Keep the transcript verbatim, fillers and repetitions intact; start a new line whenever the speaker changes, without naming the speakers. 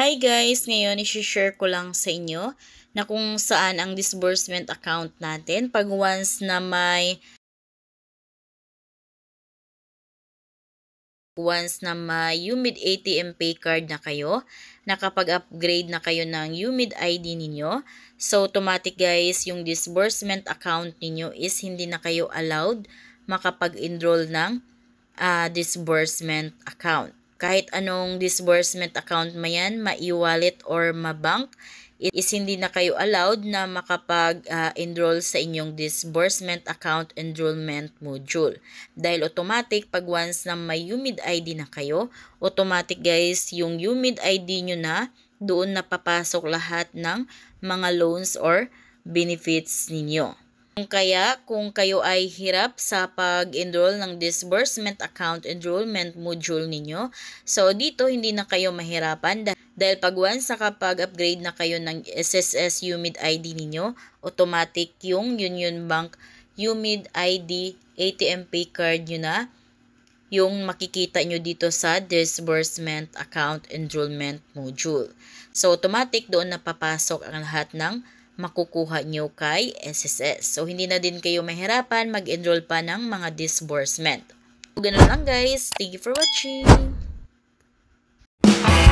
Hi guys! Ngayon, isi-share ko lang sa inyo na kung saan ang disbursement account natin pag once na may once na may U M I D A T M Pay Card na kayo, nakapag-upgrade na kayo ng U M I D I D ninyo. So, automatic guys, yung disbursement account ninyo is hindi na kayo allowed makapag-enroll ng uh, disbursement account. Kahit anong disbursement account mo yan, ma-e-wallet or ma-bank, is hindi na kayo allowed na makapag-enroll uh, sa inyong disbursement account enrollment module. Dahil automatic, pag once na may U M I D I D na kayo, automatic guys, yung U M I D I D nyo na, doon na papasok lahat ng mga loans or benefits ninyo. Kaya kung kayo ay hirap sa pag-enroll ng disbursement account enrollment module ninyo, so dito hindi na kayo mahirapan dahil pag once nakapag-upgrade na kayo ng S S S U M I D I D ninyo, automatic yung Union Bank U M I D I D A T M Pay Card nyo na yung makikita nyo dito sa disbursement account enrollment module. So automatic doon na papasok ang lahat ng makukuha nyo kay S S S. So, hindi na din kayo mahirapan mag-enroll pa ng mga disbursement. So, ganun lang guys. Thank you for watching.